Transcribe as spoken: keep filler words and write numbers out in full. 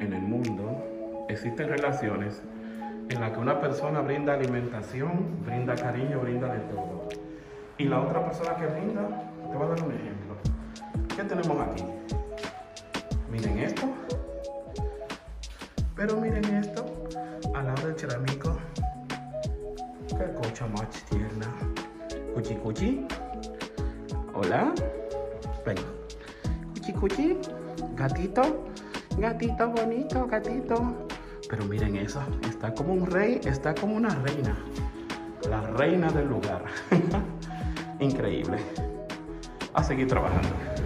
en el mundo existen relaciones en las que una persona brinda alimentación, brinda cariño, brinda de todo. Y la otra persona que brinda, te voy a dar un ejemplo. ¿Qué tenemos aquí? Miren esto. Pero miren esto, al lado del ceramico. Qué cocha más tierna. Cuchi cuchi. Hola. Ven. Cuchi cuchi. Gatito. Gatito bonito, gatito. Pero miren eso. Está como un rey, está como una reina. La reina del lugar. Increíble. A seguir trabajando.